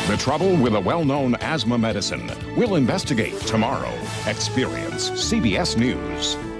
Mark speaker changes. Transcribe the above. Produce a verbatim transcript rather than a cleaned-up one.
Speaker 1: The trouble with a well-known asthma medicine. We'll investigate tomorrow. Experience C B S News.